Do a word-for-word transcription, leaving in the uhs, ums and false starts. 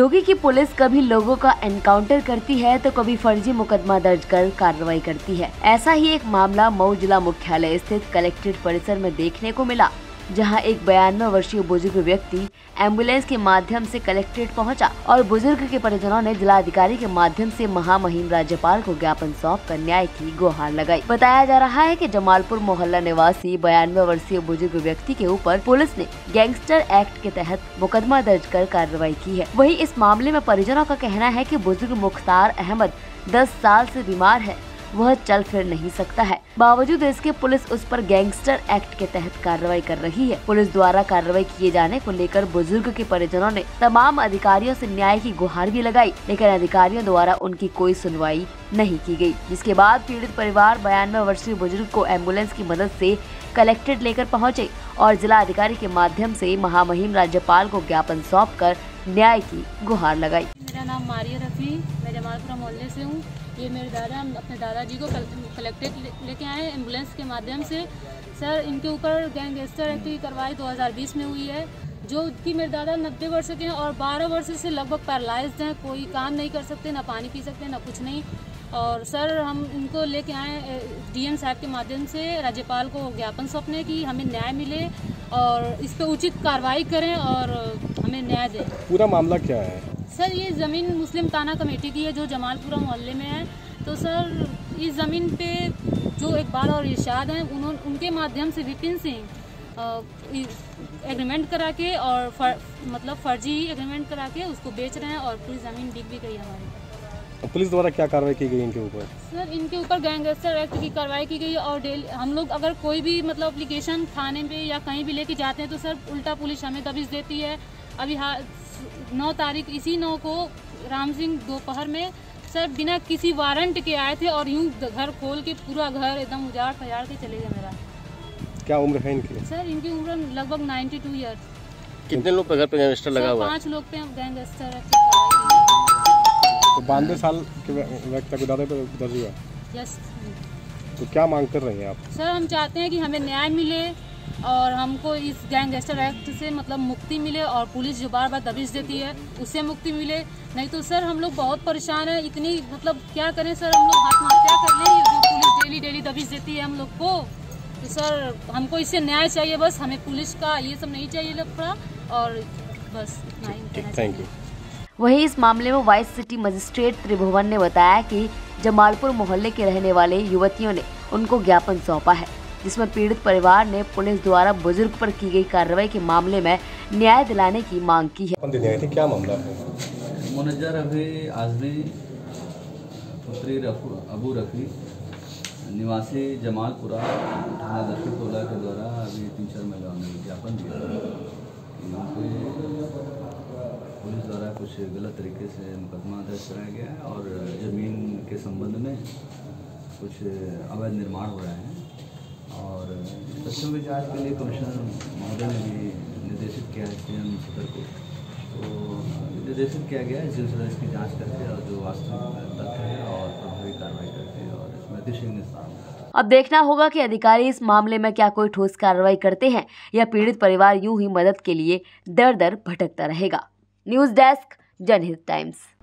योगी की पुलिस कभी लोगों का एनकाउंटर करती है तो कभी फर्जी मुकदमा दर्ज कर कार्रवाई करती है। ऐसा ही एक मामला मऊ जिला मुख्यालय स्थित कलेक्ट्रेट परिसर में देखने को मिला, जहां एक बयानवे वर्षीय बुजुर्ग व्यक्ति एम्बुलेंस के माध्यम से कलेक्ट्रेट पहुंचा और बुजुर्ग के परिजनों ने जिलाधिकारी के माध्यम से महामहिम राज्यपाल को ज्ञापन सौंप कर न्याय की गुहार लगाई। बताया जा रहा है कि जमालपुर मोहल्ला निवासी बयानवे वर्षीय बुजुर्ग व्यक्ति के ऊपर पुलिस ने गैंगस्टर एक्ट के तहत मुकदमा दर्ज कर कार्रवाई की है। वहीं इस मामले में परिजनों का कहना है कि बुजुर्ग मुख्तार अहमद दस साल से बीमार है, वह चल फिर नहीं सकता है। बावजूद इसके पुलिस उस पर गैंगस्टर एक्ट के तहत कार्रवाई कर रही है। पुलिस द्वारा कार्रवाई किए जाने को लेकर बुजुर्ग के परिजनों ने तमाम अधिकारियों से न्याय की गुहार भी लगाई, लेकिन अधिकारियों द्वारा उनकी कोई सुनवाई नहीं की गई। जिसके बाद पीड़ित परिवार बयानवे वर्षीय बुजुर्ग को एम्बुलेंस की मदद से कलेक्ट्रेट लेकर पहुँचे और जिला अधिकारी के माध्यम से महामहिम राज्यपाल को ज्ञापन सौंप कर न्याय की गुहार लगाई। मेरा नाम मारिया रफी, मैं जमालपुरा मोहल्ले से हूँ। ये मेरे दादा अपने दादाजी को कलेक्ट्रेट लेके आए एम्बुलेंस के माध्यम से। सर, इनके ऊपर गैंगस्टर एक्ट की कार्रवाई दो हज़ार बीस में हुई है, जो कि मेरे दादा नब्बे वर्ष के हैं और बारह वर्ष से लगभग पैरालाइज्ड हैं, कोई काम नहीं कर सकते, ना पानी पी सकते, ना कुछ नहीं। और सर, हम इनको लेके आए डीएम साहब के माध्यम से राज्यपाल को ज्ञापन सौंपने की हमें न्याय मिले और इस पर उचित कार्रवाई करें और हमें न्याय दें। पूरा मामला क्या है? सर, ये ज़मीन मुस्लिम ताना कमेटी की है जो जमालपुरा मोहल्ले में है। तो सर, इस ज़मीन पे जो इकबाल और इरशाद हैं, उन्होंने उनके माध्यम से विपिन सिंह एग्रीमेंट करा के और फर, मतलब फर्जी एग्रीमेंट करा के उसको बेच रहे हैं और पूरी ज़मीन बिक भी गई हमारी। पुलिस द्वारा क्या कार्रवाई की गई इनके ऊपर? सर, इनके ऊपर गैंगस्टर एक्ट की कार्रवाई की गई और डेली हम लोग अगर कोई भी मतलब एप्लीकेशन थाने पे या कहीं भी लेके जाते हैं तो सर उल्टा पुलिस हमें दबिश देती है। अभी नौ तारीख इसी नौ को राम सिंह दोपहर में सर बिना किसी वारंट के आए थे और यूं घर खोल के पूरा घर एकदम उजाड़ फजाड़ के चले गए मेरा। क्या उम्र है इनकी? सर, इनकी उम्र लगभग बानवे ईयर्स। कितने लोग पे घर पे गैंगस्टर लगा हुआ है? पाँच लोग पे गैंगस्टर। तो बानवे साल के व्यक्ति के दादा पे दर्ज हुआ? यस। तो क्या मांग कर रहे हैं आप? सर, हम चाहते हैं कि हमें न्याय मिले और हमको इस गैंगस्टर एक्ट से मतलब मुक्ति मिले और पुलिस जो बार बार दबिश देती है उससे मुक्ति मिले। नहीं तो सर हम लोग बहुत परेशान हैं, इतनी मतलब क्या करें सर, हम लोग आत्महत्या कर लें जो पुलिस डेली डेली दबिश देती है हम लोग को। तो सर हमको इससे न्याय चाहिए, बस हमें पुलिस का ये सब नहीं चाहिए लफड़ा और बस इतना ही। Thank you. वहीं इस मामले में वाइस सिटी मजिस्ट्रेट त्रिभुवन ने बताया कि जमालपुर मोहल्ले के रहने वाले युवतियों ने उनको ज्ञापन सौंपा है, जिसमें पीड़ित परिवार ने पुलिस द्वारा बुजुर्ग पर की गई कार्रवाई के मामले में न्याय दिलाने की मांग की है। क्या मामला है? मुनज्जा रफ़ी आज़मी पुत्री अबू रफ़ी निवासी जमालपुरा थाना दक्षिण टोला के द्वारा अभी तीन चार महिलाओं ने विज्ञापन दिया कि पुलिस द्वारा कुछ गलत तरीके से मुकदमा दर्ज कराया गया है और ज़मीन के संबंध में कुछ अवैध निर्माण हो रहे हैं और तथ्यों की जांच के लिए कमिश्नर महोदय ने भी निर्देशित किया है सीएम सदर को, तो निर्देशित किया गया है इस सिलसिले इसकी जांच करके और जो वास्तविक तथ्य है और प्रभावी कार्रवाई करके और इसमें अतिशय निस्तार। अब देखना होगा कि अधिकारी इस मामले में क्या कोई ठोस कार्रवाई करते हैं या पीड़ित परिवार यूं ही मदद के लिए दर दर भटकता रहेगा। News desk, Janhit times.